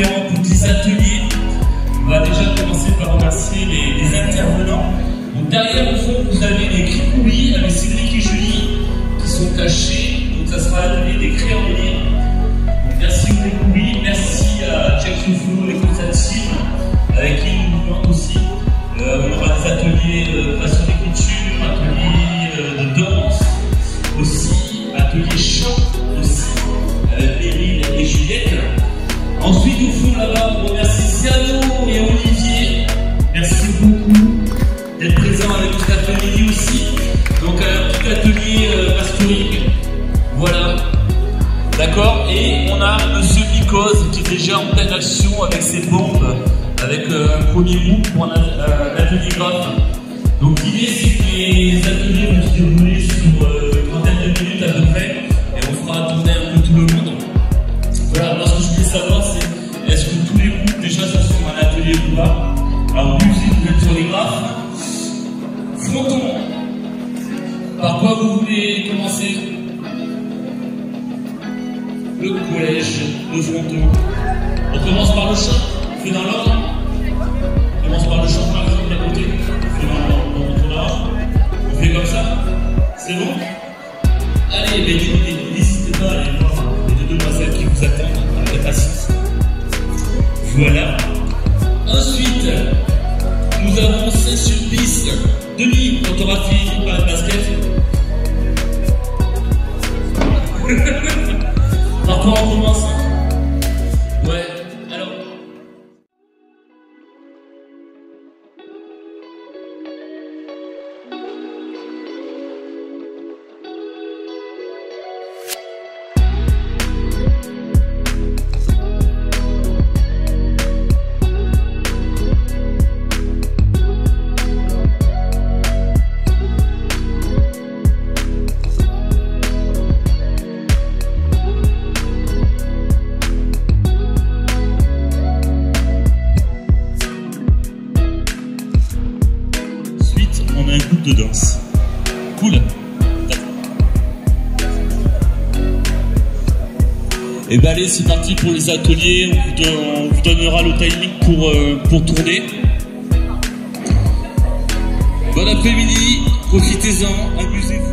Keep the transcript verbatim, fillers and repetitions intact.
différents petits ateliers. On va déjà commencer par remercier les, les intervenants. Donc derrière au fond vous avez les cricoulis avec Cédric et Julie qui sont cachés. Donc ça sera l'atelier des créants de livres. Donc merci aux cricoulis, merci à Jack Ruffalo et Constantine avec qui nous mouvons aussi. Euh, on aura des ateliers de passion d'écriture, ateliers euh, de danse aussi, ateliers chant aussi, avec Meryl et Juliette. Ensuite au fond là-bas on remercie Ciano et Olivier. Merci beaucoup d'être présents avec notre atelier aussi. Donc un petit atelier euh, mastering. Voilà. D'accord. Et on a Monsieur Mikoz qui est déjà en pleine action avec ses bombes, avec euh, un premier groupe pour un, euh, un atelier graphe. Donc l'idée c'est que les ateliers vont se dérouler sur euh, une trentaine de minutes à peu près. Et on fera tourner un peu tout le monde. Voilà, moi ce que je voulais savoir c'est est-ce que tous les groupes déjà sont sur un atelier ou pas. Alors musique, vous êtes sur les graphes. Fronton. Par quoi vous voulez commencer? Le collège, le fronton. On commence par le chant, on fait dans l'ordre. On commence par le chant par exemple à côté. On fait dans l'ordre. On fait comme ça. C'est bon? Allez, mais n'hésitez pas à aller voir les deux demoiselles qui vous attendent avec patience. Voilà. Ensuite, nous avons Saint-Sulpice. Denis, quand tu auras fini par le basket. Par quoi on commence? Ouais, alors. De danse. Cool. Et ben allez, c'est parti pour les ateliers. On vous, don on vous donnera le timing pour, euh, pour tourner. Bon après-midi, profitez-en, amusez-vous.